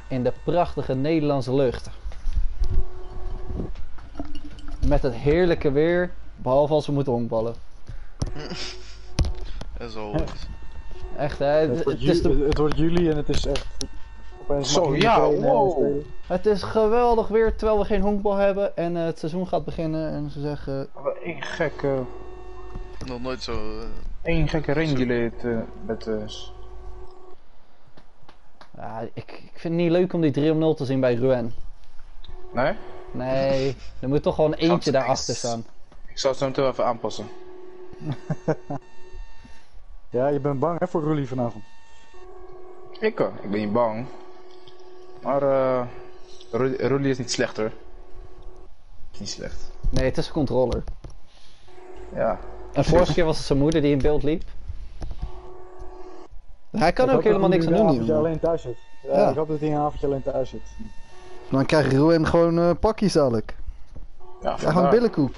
in de prachtige Nederlandse lucht. Met het heerlijke weer, behalve als we moeten honkballen. Dat is al goed. Echt hè, het wordt juli en het is echt... Zo, ja, wow. Het is geweldig weer terwijl we geen honkbal hebben en het seizoen gaat beginnen en ze zeggen... Eén gekke... Nog nooit zo... Eén gekke ringdelay met... Ja, ik vind het niet leuk om die 3-0 te zien bij Rouen. Nee? Nee, er moet toch gewoon eentje daarachter staan. Ik zal het zo meteen even aanpassen. Ja, je bent bang hè voor Rully vanavond? Ik ben niet bang. Maar Rully is niet slecht hoor. Is niet slecht. Nee, het is een controller. Ja. En vorige keer was het zijn moeder die in beeld liep. Hij kan ook helemaal niks aan doen hier. Dat alleen thuis zit. Ja, ik hoop dat hij een avondje alleen thuis zit. Dan krijgt Rouen gewoon pakjes dadelijk. Ja, gewoon billenkoek.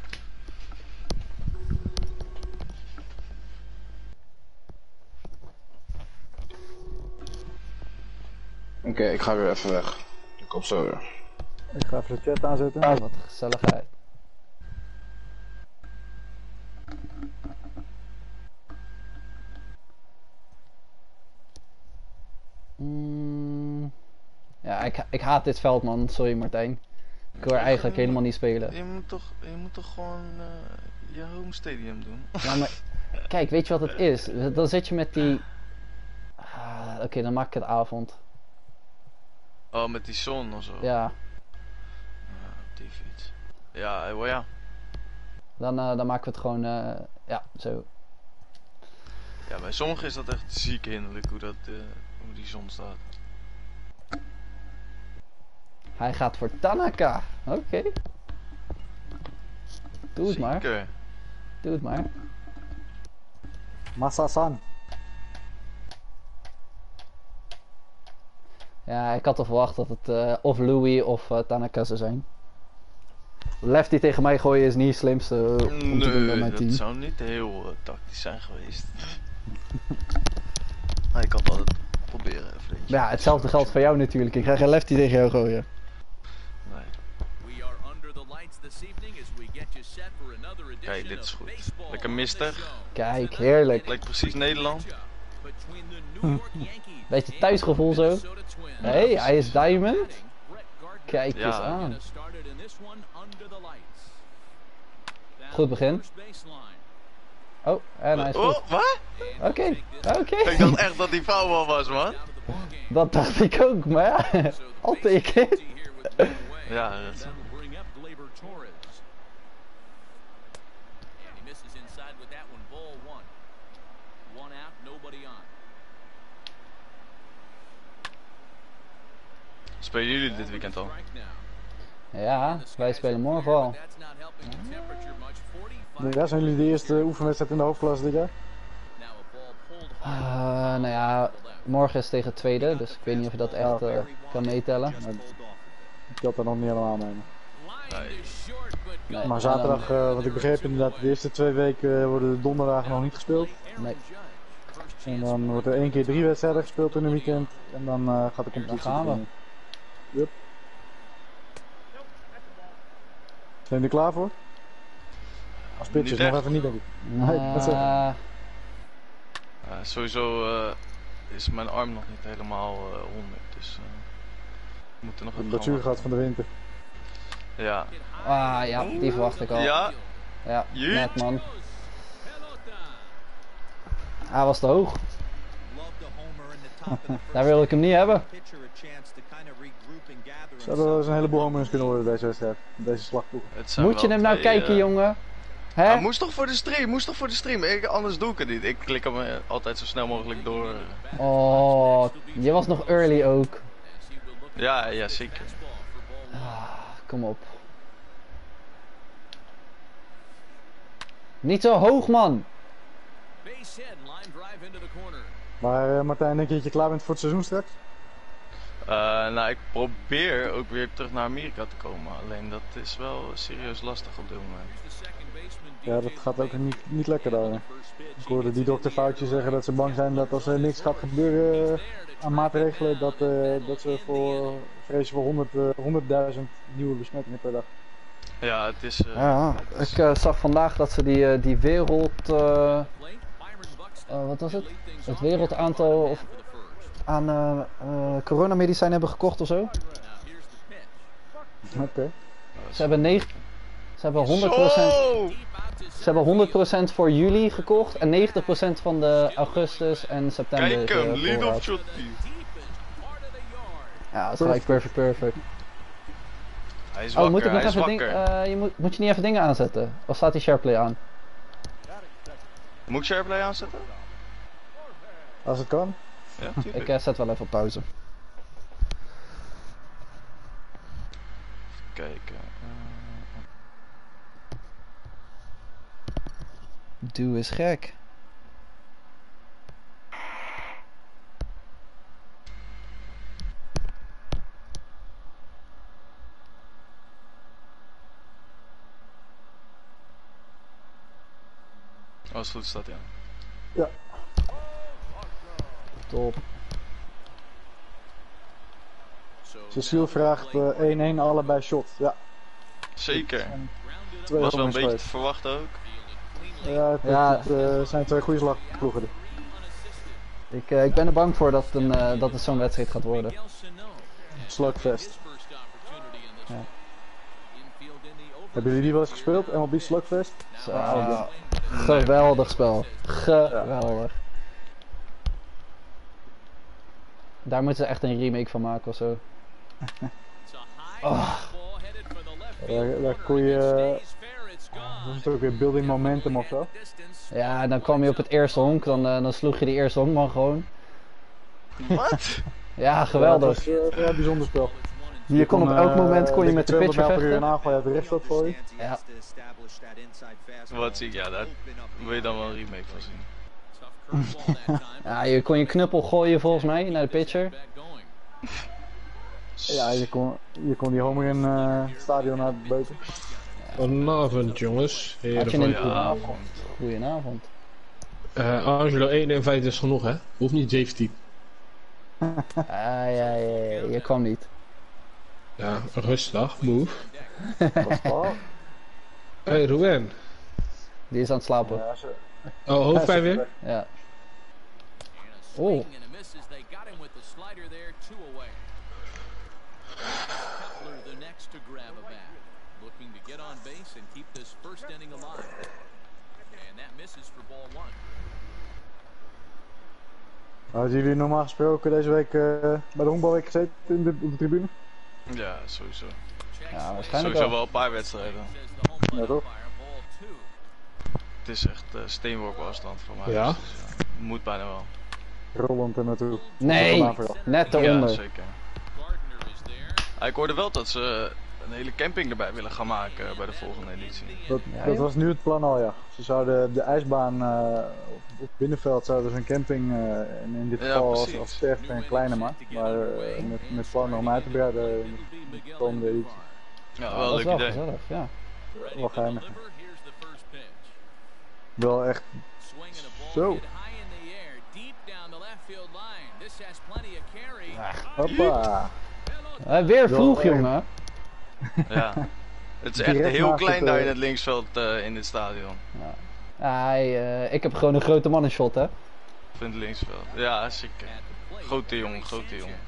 Oké, ik ga weer even weg. Ik kom zo weer. Ik ga even de chat aanzetten. Wat een gezelligheid. Ja, ik haat dit veld man, sorry Martijn. Ik wil er eigenlijk helemaal niet spelen. Je moet toch gewoon je home stadium doen? Ja, maar kijk, weet je wat het is? Dan zit je met die... Oké, dan maak ik het avond. Oh, met die zon of zo? Ja. Ja, op die fiets. Ja, ja. Dan maken we het gewoon, ja, zo. Ja, bij sommigen is dat echt ziek hinderlijk hoe die zon staat. Hij gaat voor Tanaka. Oké. Doe het maar. Doe het maar. Massa-san. Ja, ik had al verwacht dat het of Louis of Tanaka zou zijn. Lefty tegen mij gooien is niet het slimste om te doen bij mijn team. Dat zou niet heel tactisch zijn geweest. Maar ik kan het altijd proberen. Ja, hetzelfde geldt voor jou natuurlijk. Ik ga geen lefty tegen jou gooien. Nee. Kijk, dit is goed. Lekker mistig. Kijk, heerlijk. Lijkt precies Nederland. Beetje thuisgevoel zo. Hé, hij is diamond. Kijk eens aan. Goed begin. Oh, en hij is goed. Oh, wat? Oké. Ik dacht echt dat die foul was, man. Dat dacht ik ook, maar ja, I'll take it. Ja, dat is... Spelen jullie dit weekend al? Ja, wij spelen morgen al. Ja, zijn jullie de eerste oefenwedstrijd in de hoofdklasse dit jaar? Nou ja, morgen is tegen het tweede, dus ik weet niet of je dat echt kan meetellen. Ik had er nog niet helemaal mee. Nee, Maar zaterdag, wat ik begreep inderdaad, de eerste 2 weken worden de donderdagen nog niet gespeeld. Nee. En dan wordt er 1 keer 3 wedstrijden gespeeld in een weekend. En dan gaat de competitie Dan gaan we. beginnen. Yep. Zijn jullie er klaar voor? Als pitchers nog even niet, denk ik. Nee, dat zeg ik. Sowieso is mijn arm nog niet helemaal 100, dus we moeten nog even Dat zuur gaat van de winter. Ja. Ah ja, die verwacht ik al. Ja? Ja, net man. Hij was te hoog. Daar wil ik hem niet hebben. Zou er wel eens een heleboel homeruns kunnen worden deze wedstrijd, deze slagploeg. Moet je hem nou kijken, jongen? Hè? Hij moest toch voor de stream, anders doe ik het niet. Ik klik hem altijd zo snel mogelijk door. Oh, je was nog early ook. Ja, zeker. Kom op. Niet zo hoog, man. Maar Martijn, denk je dat je klaar bent voor het seizoen straks? Nou, ik probeer ook weer terug naar Amerika te komen. Alleen dat is wel serieus lastig op dit moment. Ja, dat gaat ook niet lekker daar. Ik hoorde die dokter Foutje zeggen dat ze bang zijn dat als er niks gaat gebeuren aan maatregelen dat ze vrezen voor 100.000 nieuwe besmettingen per dag. Ja, het is... Ja, ik zag vandaag dat ze die wereld... wat was het? Het wereldaantal aan coronamedicijn hebben gekocht of zo. Oké. Ze hebben 100% voor juli gekocht en 90% van de augustus en september. Kijk hem, lead op shot. Ja, dat is gelijk perfect. Hij is wakker, moet ik nog hij is even wakker. moet je niet even dingen aanzetten? Of staat die SharePlay aan? Moet ik SharePlay aanzetten? Als het kan. Ja, Ik zet wel even op pauze. Even kijken. Doe eens gek. Als het goed staat, ja. Ja. Top. Cecile vraagt 1-1 allebei shot. Ja. Zeker. Twee Was wel een homers beetje te geweest. verwachten ook. Ja, het zijn twee goede slagploegen. Ik ben er bang voor dat het zo'n wedstrijd gaat worden. Slugfest. Ja. Hebben jullie die wel eens gespeeld? MLB Slugfest? Geweldig spel. Geweldig. Daar moeten ze echt een remake van maken of zo. Daar kon je... dat is het ook weer building momentum of zo. Ja, en dan kwam je op het eerste honk, dan sloeg je die eerste honkman gewoon. Wat? Ja, geweldig. Ja, het was een bijzonder spel. Je kon op elk moment kon je met de pitcher per uur vechten. een aanval uit de rechtsveld voor je. Ja. Wat zie ik? Ja, daar wil je dan wel een remake van zien. Ja, je kon je knuppel gooien volgens mij naar de pitcher. Ja, je kon die homer in het stadion naar buiten. Goedenavond jongens. Had je een Goedenavond. Goedenavond. Angelo 51 is genoeg hè? Hoeft niet 17. Ja, je kwam niet. Ja, rustig, move. Oh, Hey Ruben. Die is aan het slapen. ja, Oh, hoofdpijn weer? Ja. Oh. Hadden jullie normaal gesproken deze week bij de honkbalweek gezeten op de tribune? Ja, sowieso. Ja, waarschijnlijk Sowieso wel. wel een paar wedstrijden. Ja, toch? Het is echt steenworp afstand voor mij. Ja? Dus, moet bijna wel. Rollend er naartoe. Nee, net Ja, eronder. zeker. Ik hoorde wel dat ze een hele camping erbij willen gaan maken bij de volgende editie. Dat joh. was nu het plan al, ja. Ze zouden de ijsbaan op het binnenveld zouden ze een camping, en in dit Ja, geval precies. als sterfte een kleine maar met plannen om uit te breiden in de komende editie. Ja, wel Dat een is leuk wel idee. gezellig, ja. Wel geinig. Wel echt zo. Hoppa. Weer Wel vroeg, erg. jongen. Ja. Het is echt Direct heel naast klein het, daar in het linksveld in dit stadion. Ik heb gewoon een grote mannenshot, hè. Of in het linksveld. Ja, zeker. Grote jongen, grote jongen.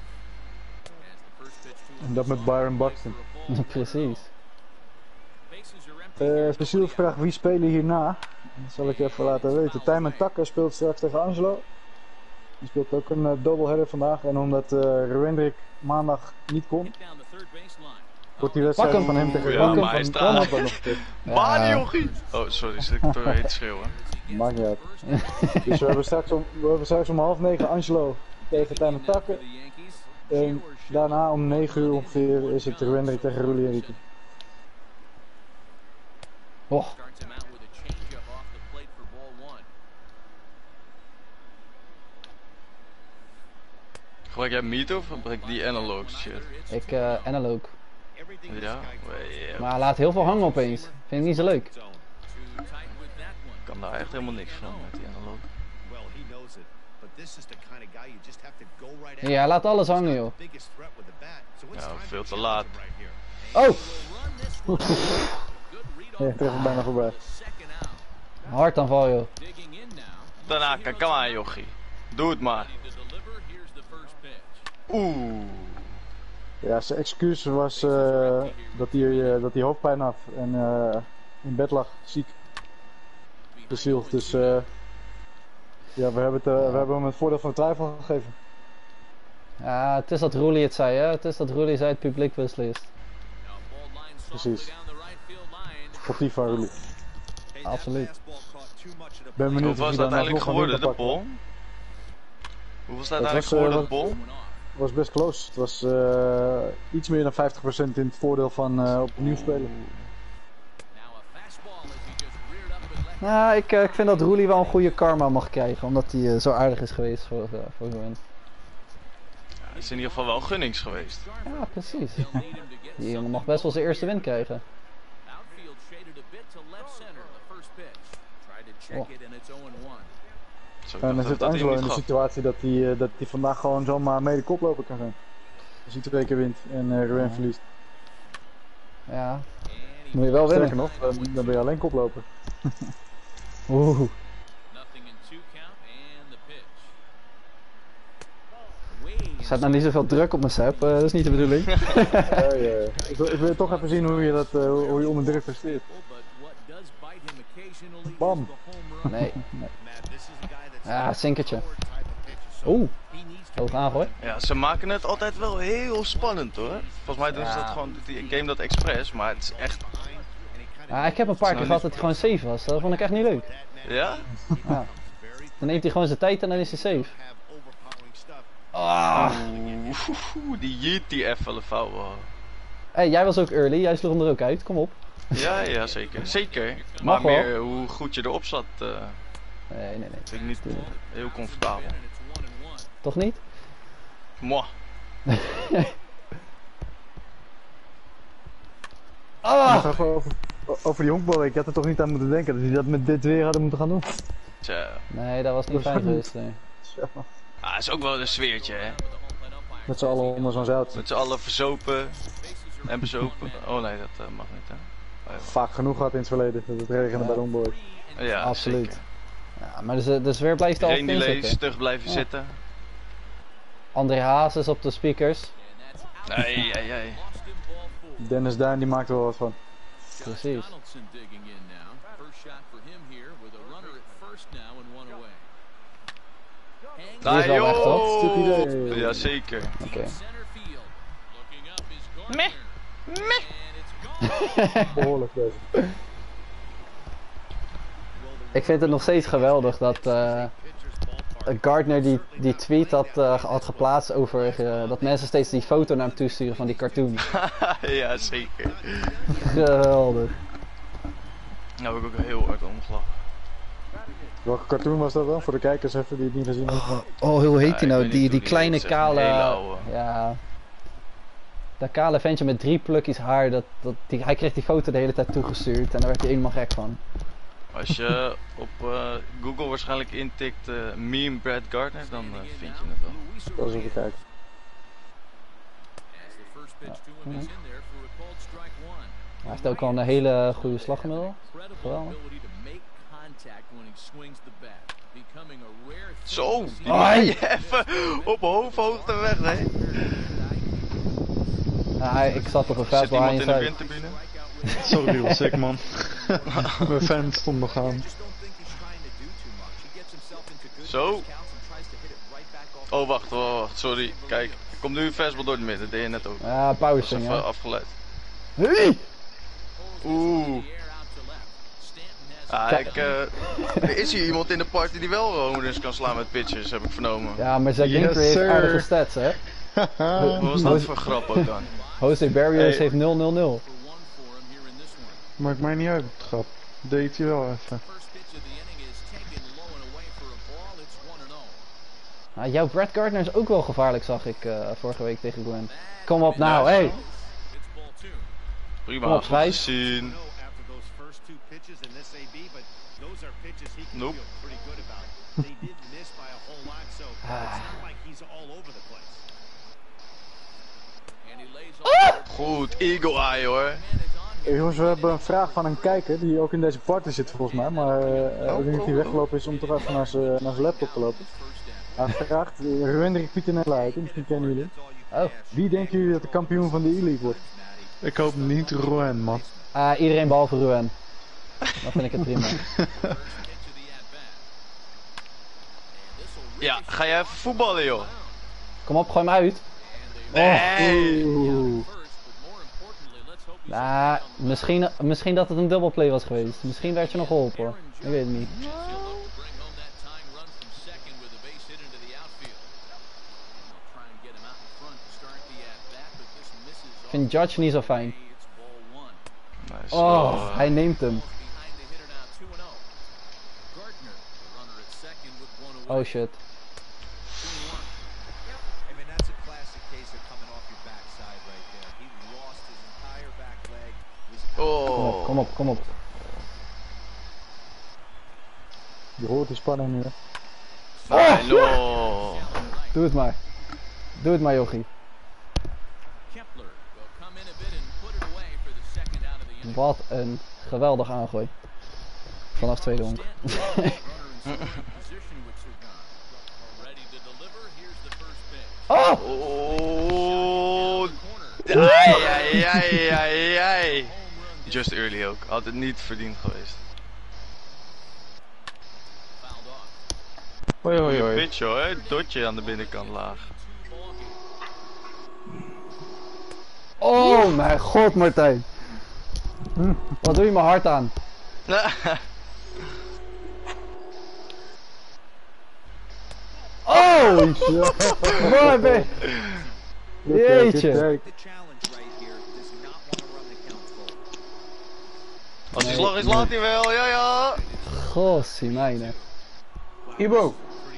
En dat met Byron Buxton. Precies. Cecile vraagt wie spelen hierna. Dat zal ik je even laten weten. Tijmen Takke speelt straks tegen Angelo. Die speelt ook een doubleheader vandaag. En omdat Ruendrik maandag niet kon, wordt die wedstrijd Pak hem. van hem tegen Ja, Ruendrik maar hij van staat. Ronald ook nog getipt. Bani jochie! Oh, sorry, zit ik doorheen te schreeuwen. Maakt niet uit. Dus we hebben straks om 8:30 Angelo tegen Tijmen Takke. En daarna om 9 uur ongeveer is het Ruendrik tegen Rulli en Rieke. Oh, Gebruik jij Meet of gebruik ik die analog shit? ik analog. Ja? Ik Maar laat heel veel hangen opeens. Vind ik niet zo leuk. kan daar echt helemaal niks van met die analog. Ja, laat alles hangen, joh. Ja, veel te laat. Oh! Ja, tref hem bijna voorbij. Hartaanval, joh. Tanaka, kom aan jochie. Doe het maar. Oeh. Ja, zijn excuus was dat hij hoofdpijn had en in bed lag, ziek. Bezield, dus ja, we hebben hem het voordeel van de twijfel gegeven. Ja, het is dat Roelie het zei, hè. Het is dat Roelie zei het publiek beslist. Precies. Sportief van Roelie. Absoluut. Ben benieuwd Hoe was het uiteindelijk geworden, de pol? Hoe was het uiteindelijk geworden, de pol? Het was best close. Het was iets meer dan 50% in het voordeel van opnieuw spelen. Nou, ik vind dat Roelie wel een goede karma mag krijgen, omdat hij zo aardig is geweest voor hun. Ja, het is in ieder geval wel gunnings geweest. Ja, precies. Die jongen mag best wel zijn eerste win krijgen. Oh. En dan zit Angelo in de situatie dat hij vandaag gewoon zomaar mede koploper kan zijn. Als hij 2 keer wint en Ruben verliest. Ja, moet je wel winnen. Sterker nog, dan ben je alleen koploper. Oeh. Zet nou niet zoveel druk op mijn sap, dat is niet de bedoeling. Ik wil toch even zien hoe je onder druk presteert. Bam! Nee. Ja, sinkertje. Oeh. Hoog aangooi. Ja, ze maken het altijd wel heel spannend hoor. Volgens mij doen ze dat gewoon, die game dat expres, maar het is echt... Ja, ik heb een paar keer gehad dat hij gewoon safe was, dat vond ik echt niet leuk. Ja? Ja. Dan neemt hij gewoon zijn tijd en dan is hij safe. Ah. Oeh, die jeet die even een fout. Hey, jij was ook early, jij sloeg hem er ook uit, kom op. Ja, zeker. Zeker. Mag Maar wel. meer hoe goed je erop zat, Nee. vind ik niet heel comfortabel. Toch niet? Mwah. Ah! Nog even over die honkbal, ik had er toch niet aan moeten denken dat hij dat met dit weer hadden moeten gaan doen. Tja. Nee, dat was niet fijn geweest. Nee. Ah, is ook wel een sfeertje hè. Met z'n allen onder zo'n zout. Met z'n allen verzopen en bezopen. Oh nee, dat mag niet hè. Oh, ja. Vaak genoeg gehad in het verleden, dat het regende bij de honkbal. Ja, Absoluut. zeker. Ja, maar de sfeer blijft altijd Iedereen die in leest, zitten. stug blijven zitten. André Haas is op de speakers. Nee. Dennis Duin die maakt er wel wat van. Precies. Die is wel weg, toch? Stuk idee. Ja, zeker. Oké. Meh. Behoorlijk bezig. Ik vind het nog steeds geweldig dat Gardner die tweet had geplaatst over dat mensen steeds die foto naar hem toesturen van die cartoon. Ja, zeker. Geweldig. Nou heb ik ook heel hard omgelachen. Welke cartoon was dat dan? Voor de kijkers even die het niet gezien hebben. Oh, hoe heet Ja, die ik nou? weet niet hoe Die die kleine heet, zeg, een hele kale... oude. Ja. Dat kale ventje met 3 plukjes haar, hij kreeg die foto de hele tijd toegestuurd en daar werd hij helemaal gek van. Als je op Google waarschijnlijk intikt meme Brad Gardner, dan vind je het wel. Dat is even kijken. Hij heeft ook wel een hele goede slaggemiddel. Geweldig. Zo, die Ai. maak je even op hoofdhoogte weg, hè? Ja, ik zat op een Zit fastball aan iemand je in de zuid. windturbine? Sorry, was sick man. Mijn fan stond nog aan. Zo. Oh, wacht, sorry. Kijk, er komt nu een fastball door het midden, dat deed je net ook. Ja, power Dat is swing, even hè. afgeleid. Hey! Oeh. Ah, er is hier iemand in de party die wel honers kan slaan met pitches, heb ik vernomen. Ja, maar zijn Yes, gameplay heeft sir. aardige stats, hè. Wat was dat voor grap ook dan? Jose Barrios Hey. heeft 0-0-0. Maakt mij niet uit, grap. Deed hij wel even. Nou, jouw Brad Gardner is ook wel gevaarlijk, zag ik vorige week tegen Gwen. Kom op nou, Ja, hey! Prima, Kom op, goed schrijf. gezien. Nope. Goed, Eagle Eye hoor. Hey, jongens, we hebben een vraag van een kijker die ook in deze party zit volgens mij, maar ik denk dat hij weggelopen is om toch even naar zijn laptop te lopen. Hij vraagt, Ruendrik Pieter Nijluiten, misschien kennen jullie. Oh. Wie denken jullie dat de kampioen van de E-League wordt? Ik hoop niet Rouen, man. Iedereen behalve Ruan. Dan vind ik het prima. Ja, ga jij even voetballen joh? Kom op, gooi hem uit. Nee! Nou, misschien dat het een dubbelplay was geweest. Misschien werd je nog geholpen hoor. Ik weet het niet. Ik vind Judge niet zo fijn. Nice. Oh, hij neemt hem. Oh shit. Oh. Kom op. Je hoort de spanning nu. Hallo. Doe het maar, jochie. Wat een geweldig aangooi. Vanaf tweede honk. Oh! Oh. Ai. Just early ook. Had het niet verdiend geweest. Hoi. Pitch hoor, dotje aan de binnenkant laag. Oh mijn god, Martijn. Wat doe je me hard aan? Oh! Mooi ben. Jeetje. Als hij slag is, laat hij wel, ja. Gossie mijne. Ibo.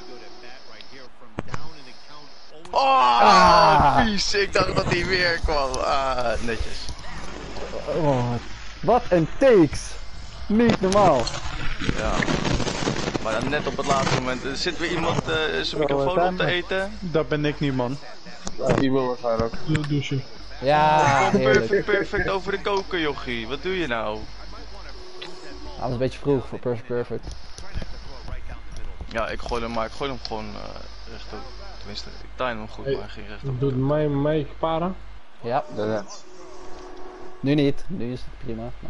Vies. Ik dacht dat hij weer kwam. Netjes. Oh, wat een takes. Niet normaal. Ja. Maar dan net op het laatste moment. Er zit weer iemand zijn microfoon op te eten. Dat ben ik niet, man. Ibo waarschijnlijk. Douchen. Ja, heerlijk. Perfect over de koken, jochie. Wat doe je nou? Hij was een beetje vroeg voor Perfect. Ja, ik gooi hem gewoon rechtop. Tenminste, ik time hem goed, maar hij ging rechtop. Doet mij paren? Ja. Nu niet. Nu is het prima. Maar...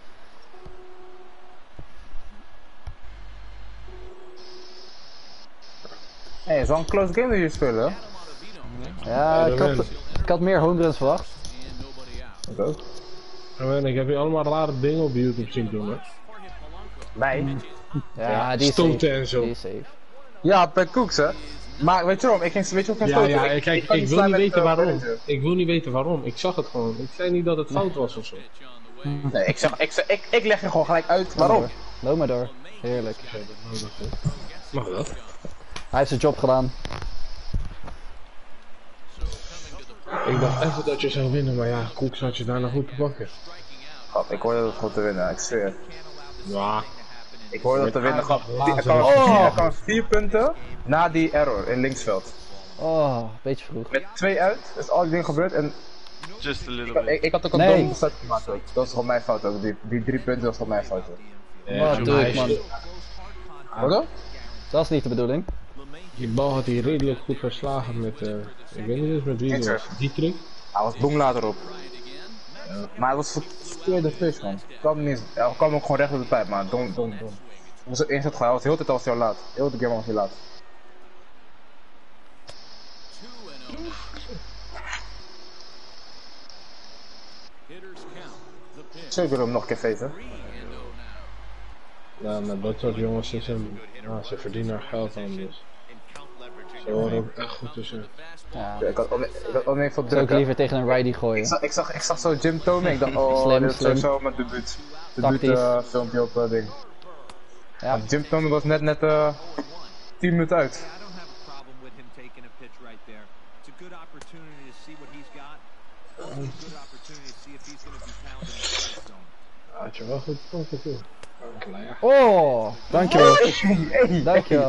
Hé, zo'n close game dat je spelen? Ja, ik had meer home runs verwacht. Ik ook. Ik heb hier allemaal rare dingen op YouTube zien doen, hè. Wij? Ja, die is stoten safe. en zo. Die is safe. Ja, per Cooks, hè? Maar weet je waarom? Ik ging stoten. Kijk, ik wil niet weten waarom. Ik wil niet weten waarom. Ik zag het gewoon. Ik zei niet dat het fout was of zo. Nee, ik leg je gewoon gelijk uit waarom. Loop maar door. Heerlijk. Mag dat? Hij heeft zijn job gedaan. Ik dacht even dat je zou winnen, maar ja, Koeks had je daar nog goed te pakken. Grap, ik hoorde dat het goed te winnen, ik zweer. Ja. Ik hoorde dat te winnen, grap. Oh. Er kwamen 4 punten na die error in linksveld. Oh, beetje vroeg. Met 2 uit, is al die dingen gebeurd en Just a little bit. ik had ook een domme start gemaakt ook. Dat was gewoon mijn fout ook, die 3 punten was gewoon mijn fout ook. Wat doe ik, man? Wat? Dat is niet de bedoeling. Die bal had hij redelijk goed verslagen met, ik weet niet eens met wie het was. Dietrich. Hij was boem later op. Maar hij was verkeerde vis, man. Hij kwam ook gewoon recht op de pijp, maar dom. Was het inzet gewoon, hij was heel de tijd al laat. Heel de game was hij laat. Zo, ik wil hem nog een keer feesten. Ja, maar dat soort jongens is ze verdienen er geld aan, dus. Ze horen ook echt goed tussen. Ja. Ik had om even Zou op druk. ik liever tegen een righty gooien. Ik zag zo Jim Tomey, ik dacht, oh, Slim, dit is slim. sowieso mijn debuut. Tactisch. Filmpje op ding. Ja. Jim Tomey was net 10 minuten uit. Had je wel goed gekomen toe. Klaar. Oh, dankjewel. Dankjewel.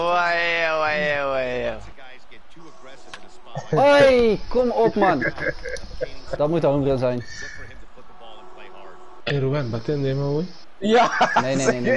Hoi, kom op man. Dat moet Holmgren zijn. Hey Ruben, baten je mooi? Ja! Nee.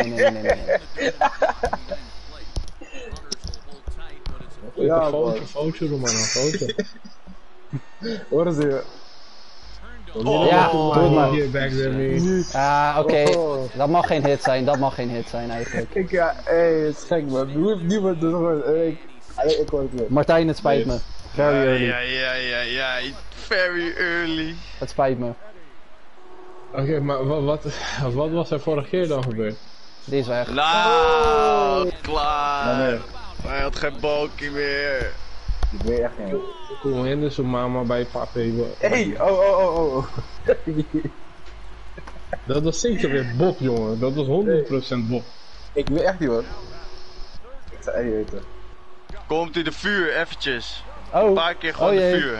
Ja, foto, doe maar een foto. Hoor eens hier. Ja, doe het maar. Hier, back there me. Ah, oké. Dat mag geen hit zijn, eigenlijk. Het is gek man. Niemand doet het. Ik hoor het weer. Martijn, het spijt me. Very early. Ja, very early. Het spijt me. Oké, maar wat was er vorige keer dan gebeurd? Die is weg. Nou, klaar. Hij had geen balkie meer. Ik weet echt niet. Kom in, dus mama bij papi. Hey, oh. Dat was zeker weer Bob, jongen. Dat was 100% Bob. Ik weet echt niet wat. Ik zou echt niet weten. Komt in de vuur, eventjes. Oh. Een paar keer gewoon de jee. vuur.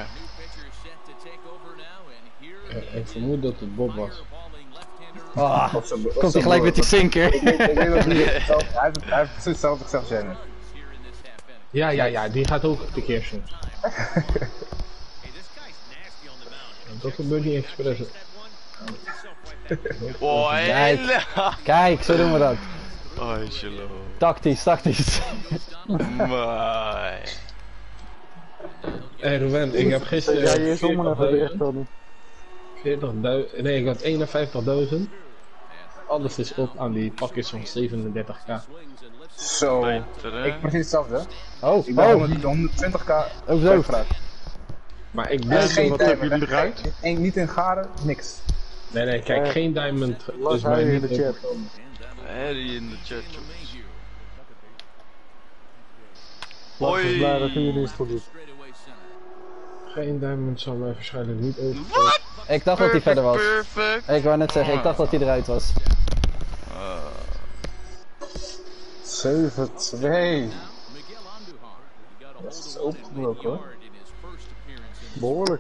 Ik vermoed dat het Bob was. Ah, komt hij gelijk met die sinker. Ik weet dat niet. Hij heeft precies hetzelfde gezegd als jij net. Ja, die gaat ook tekeer soms. Dat gebeurt niet expres. Oh, Kijk, zo doen we dat. Angelo. Tactisch. Maar. Hey Ruben, ik heb gisteren... Ja, je is om en even echt wel doen. 40.000... Nee, ik had 51.000. Alles is op aan die pakjes van 37k. Zo. Ik precies hetzelfde. Oh, Ik ben 120k gevraagd. Maar ik blijf... Geen wat diamond, hebben jullie eruit? Niet in garen, niks. Nee, kijk, geen diamond Las is mij hij in niet de chat. opgekomen. Harry in de chat, jongens. Las is blij dat jullie het goed doet. Geen diamond zal mij waarschijnlijk niet overkomen. Wat? ik dacht dat hij verder was. Perfect. Ik wou net zeggen, ik dacht dat hij eruit was. 7-2. Dat is opengebroken hoor. Behoorlijk.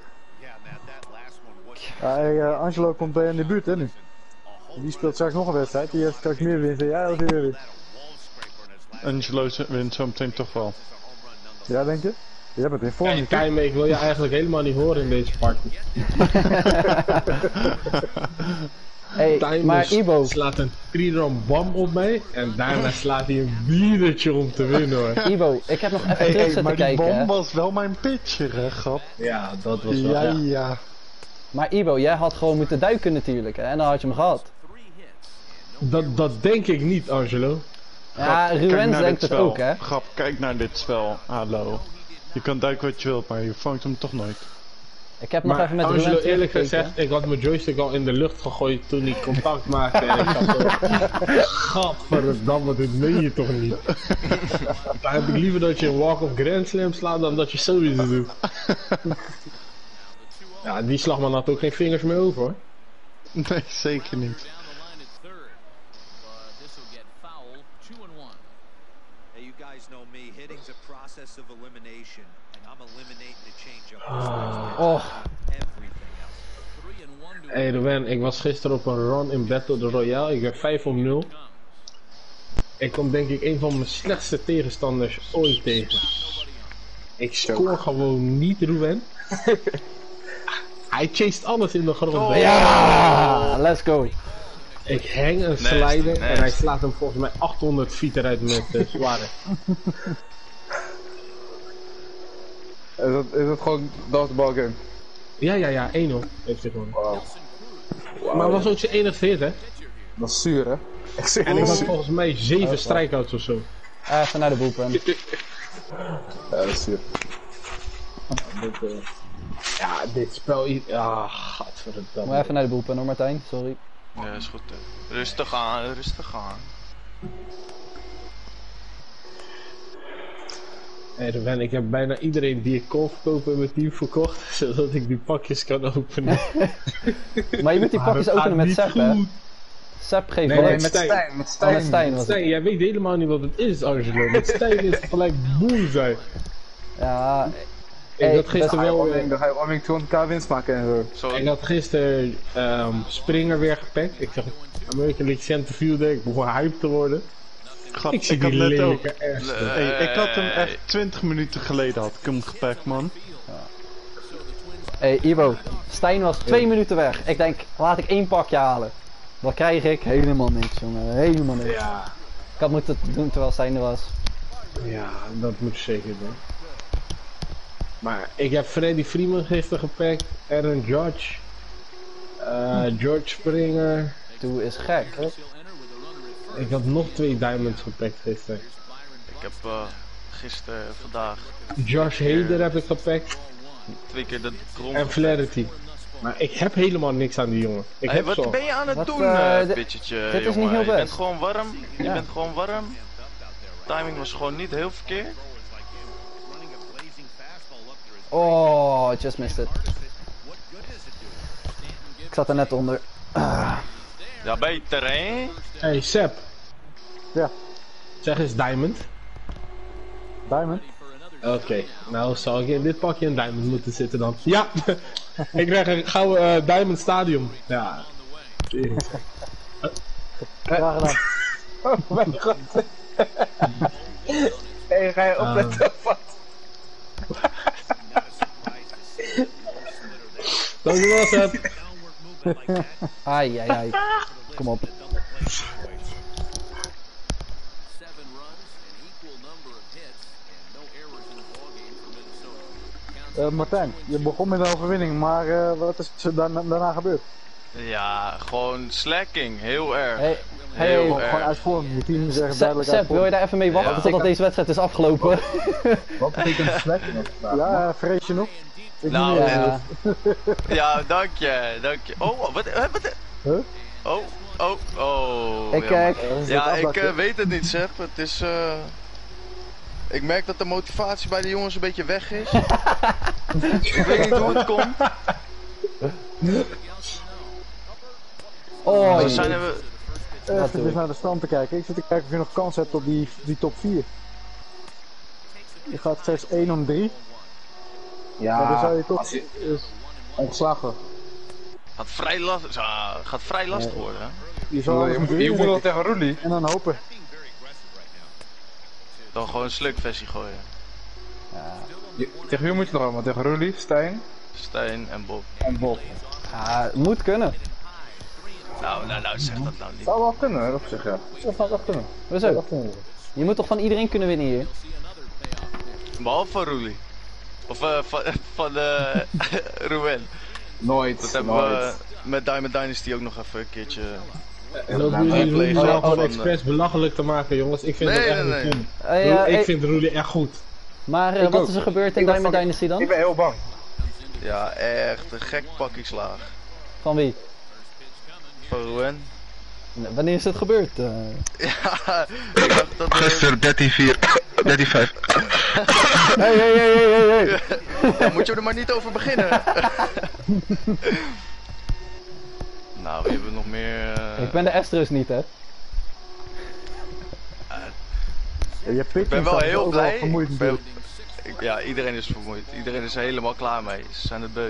Ja, hey, Angelo komt bij in de buurt hè nu. Die speelt straks nog een wedstrijd. Die heeft straks meer winst dan jij als hij wint. Angelo wint zo meteen toch wel. Ja, denk je? Jij bent in vorm. Hey, Keime, ik wil je eigenlijk helemaal niet horen in deze party. Hey, maar Ibo. slaat een 3-round bam op mij en daarna slaat hij een biertje om te winnen hoor. Ibo, ik heb nog even terug zitten maar die kijken. bom Hè. was wel mijn pitcher, hè, grap. Ja, dat was wel... Ja. Maar Ibo, jij had gewoon moeten duiken natuurlijk, hè? En dan had je hem gehad. Dat denk ik niet, Angelo. Ja, Kijk Ruens naar denkt dit het spel. ook, hè? Grap, kijk naar dit spel. Hallo. Je kan duiken wat je wilt, maar je vangt hem toch nooit. Ik heb nog Maar even met Angelo, Ruens eerlijk teruggekeken. gezegd, ik had mijn joystick al in de lucht gegooid toen hij contact maakte en ik had gadverdamme, dit meen je toch niet. Dan heb ik liever dat je een walk of Grand Slam slaat dan dat je zoiets doet. Ja, die slagman had ook geen vingers meer over hoor. Nee, zeker niet. Hey, you guys know me. Hitting's a process of elimination, and I'm eliminating the change-up. Oh, Everything else. Hey Ruben, ik was gisteren op een run in Battle Royale, ik werd 5-0. Ik kom denk ik een van mijn slechtste tegenstanders ooit tegen. Ik scoor gewoon niet, Ruben. Hij chased alles in de grond. ja, let's go. Ik hang een slider en hij slaat hem volgens mij 800 feet eruit met zware. Is dat gewoon dat de ballgame? Ja, 1-0 heeft hij gewonnen. Wow. Maar het was ook zijn enigste hit hè. Dat is zuur hè? Ik zeg En ik had zuur. volgens mij 7 strikeouts of zo. Even naar de boelpen. Ja, dat is zuur. Ja, dit spel... godverdamme. Maar even naar de boelpen hoor, Martijn. Sorry. Ja, is goed. Hè. Rustig aan, rustig aan. Hey Ruben, ik heb bijna iedereen die ik kon verkopen in mijn team verkocht, zodat ik die pakjes kan openen. Maar je moet die pakjes openen met Sepp, hè? Sepp geeft Nee, wel nee, een- met Stijn. Met Oh, Stijn. met Stijn was het. Stijn, jij weet helemaal niet wat het is, Angelo. Met Stijn is het gelijk boel zijn. Ja, Ik had gisteren wel... Dan ga je Oming 200k winst maken en zo. Ik had gisteren Springer weer gepakt. Ik zag American League Centerview Day. Ik begon hype te worden. Ik zie had die net ook. lelijke Ersten. Hey, ik had hem echt 20 minuten geleden had ik hem gepakt, man. Hey Ivo, Stijn was 2 minuten weg. Ik denk, laat ik 1 pakje halen. Wat krijg ik? Helemaal niks, jongen. Helemaal niks. Ja. Ik had moeten doen terwijl Stijn er was. Ja, dat moet je zeker doen. Maar ik heb Freddy Freeman gisteren gepakt. Aaron Judge. George Springer. Doe is gek. Ik had nog 2 diamonds gepakt gisteren. Ik heb gisteren, vandaag, Josh Hader heb ik gepakt. 2 keer de grond. En Flaherty. Maar ik heb helemaal niks aan die jongen. Ik Hey, heb wat zo. ben je aan het Wat, doen, bitchetje, dit is jongen? niet heel Je bent best. gewoon warm. Je Ja. bent gewoon warm. Timing was gewoon niet heel verkeerd. Oh, I just missed it. Ik zat er net onder. Ja, beter, hè? Hey Seb. Ja. Zeg eens diamond. Diamond. Oké, nou zou ik in dit pakje een diamond moeten zitten dan. Ja! Ik krijg een gouden diamond stadium. Ja. Graag gedaan. Oh mijn god. Hey, ga je opletten of wat? Dankjewel Seb. Ai, ai, ai. Kom op. Martijn, je begon met een overwinning, maar wat is er daarna gebeurd? Ja, gewoon slacking. Heel erg. Hey, Heel hey, erg. Gewoon uit vorm, je team is echt duidelijk uit Seb, wil vorm. je daar even mee wachten Ja. totdat deze wedstrijd is afgelopen? Wat betekent slacking? Ja, vrees je nog? Ik Nou, niet meer. Ja. Ja, dank je. Oh, wat? Huh? Oh. Ik, jammer. kijk. Ja, ik afdakje. weet het niet, Seb. Het is, ik merk dat de motivatie bij de jongens een beetje weg is. Ik weet niet hoe het komt. Oh, Ze zijn er... Even doe ik. naar de stand te kijken. Ik zit te kijken of je nog kans hebt op die top 4. Je gaat steeds 1 om 3. Ja, Maar dan zou je toch als je ongeslagen. Gaat vrij lastig worden. Hè? je zou alles moeten Je winnen, moet wel denk ik. tegen Roelie. En dan hopen. Dan gewoon een slukversie gooien. Tegen wie moet je nog allemaal? Tegen Roelie, Stijn Stijn en Bob. en Bob. Ja, moet kunnen. Nou, zeg dat nou niet. Zou wel kunnen, op zich, ja. Zou wel kunnen. Hoezo? Je moet toch van iedereen kunnen winnen hier? Behalve van Roelie. Of van Ruben. Nooit, Dat hebben we met Diamond Dynasty ook nog even een keertje... En dat doen jullie Roelie Oh, nou gewoon oh, expres belachelijk te maken, jongens. Ik vind Nee, dat echt nee, niet nee. cool. Ik Ik vind Roelie echt goed. Maar Ik wat ook. is er gebeurd in Ik ben Diamond fucking- Dynasty dan? Ik ben heel bang. Ja, echt een gek pakkingslaag. Van wie? Van Ruben. Wanneer is het gebeurd? Ja, ik dacht dat... Gisteren 13-4, 13-5. Hey. Ja, moet je er maar niet over beginnen. Nou, wie hebben we nog meer? Ik ben de Astros niet, hè? Je Ik ben wel heel blij. Vermoeid Ik ben- natuurlijk. Ja, iedereen is vermoeid. Iedereen is er helemaal klaar mee. Ze zijn het beu.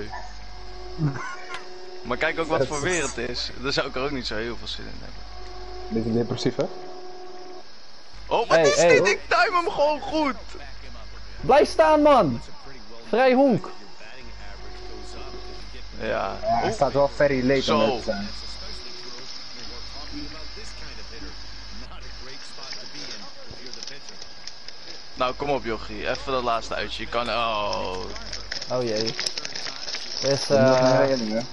Maar kijk ook wat voor weer het is. Daar zou ik er ook niet zo heel veel zin in hebben. Beetje depressief, hè? Oh, wat Hey, is hey. dit? Ik time hem gewoon goed. Blijf staan, man! Vrij honk! Ja. Hij Oh, staat wel very late Zo. om dat te zijn. nou, kom op jochie. Even dat laatste uitje. Je kan... Oh. Oh jee. Dus, Dat is nog een redding, hè?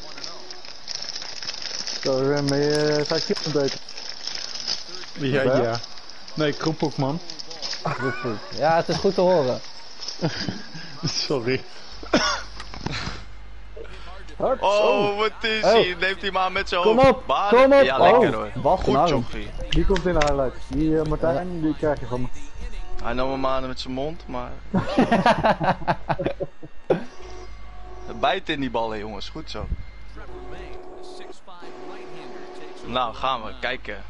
Zo, Rem, je staat je beter. Ja. Nee, kroephoek, man. ja, het is goed te horen. Sorry. Oh, wat is Oh. hij? Neemt hij maar met zijn Kom hoofd. op, Baan. kom op. Ja, lekker Oh, hoor. wat een Goed arm. jochie. Die komt in de highlights. Die Martijn, die krijg je van me. Hij nam hem aan met zijn mond, maar... Bijt in die ballen, jongens. Goed zo. Nou, gaan we. Kijken.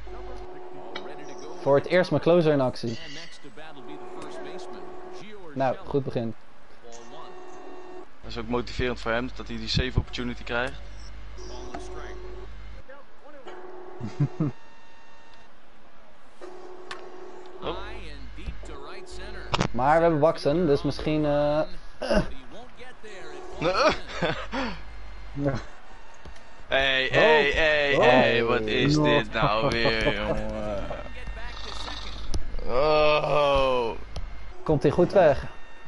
Voor het eerst mijn closer in actie. Nou, goed begin. Dat is ook motiverend voor hem, dat hij die save opportunity krijgt. Oh. Maar we hebben Waxen, dus misschien... Hey, wat is dit nou weer, jongen? Oh. Komt hij goed weg.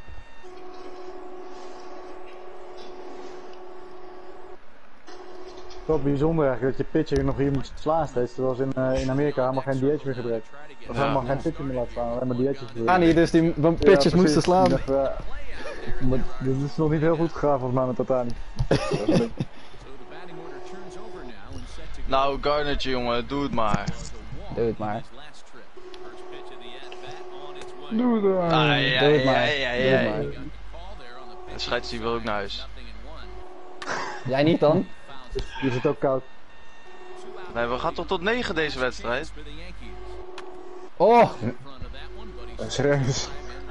Het is wel bijzonder eigenlijk dat je pitcher nog hier moet slaan steeds. Terwijl ze in Amerika helemaal geen DH meer gebruikt. Of helemaal geen pitcher meer laten slaan, alleen maar DH's gebruikt. Ah niet, dus die pitchers moesten slaan. Dacht, dit is nog niet heel goed gegaan volgens mij met Tatani. Nou, Garnetje, jongen, doe het maar. Doe het maar. Doe het maar. Doe het maar. De scheids die wil ook naar huis. Jij niet dan? Je zit ook koud. Nee, we gaan toch tot 9 deze wedstrijd? Oh! Serieus.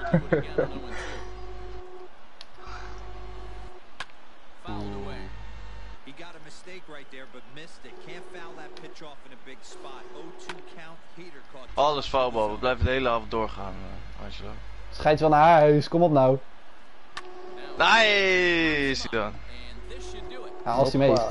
Alles foulbal, we blijven de hele avond doorgaan, Angelo. Scheids wel naar huis, kom op nou. Nee, is hij dan? Ja, als hij mee is.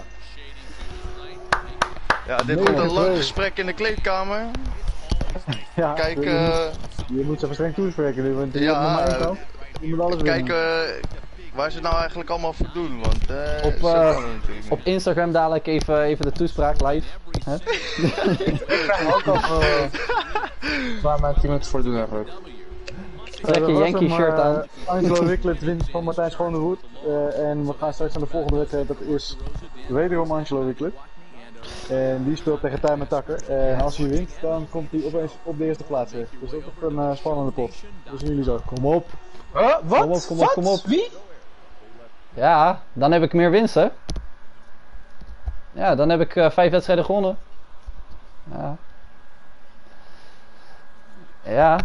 Ja, dit wordt een lang gesprek in de kleedkamer. Ja, Kijk, je moet ze even streng toespreken nu, want ja, je moet alles kijk winnen. waar ze nou eigenlijk allemaal voor doen, want Op Instagram dadelijk even de toespraak live. Huh? Ik vraag ook af waar mijn team het voor doen eigenlijk. Trek je Yankee shirt aan. Angelo Wicklet wint van Martijn Schonewoerd. En we gaan straks naar de volgende wedstrijd. Dat is wederom Angelo Wicklet. En die speelt tegen Tijmen Takker. En als hij wint, dan komt hij opeens op de eerste plaats weer. Dus dat is ook een spannende pot. Dat zien jullie zo. Kom op. Wat? Kom op. Wie? Ja, dan heb ik meer winsten. Ja, dan heb ik 5 wedstrijden gewonnen. Ja. Ja.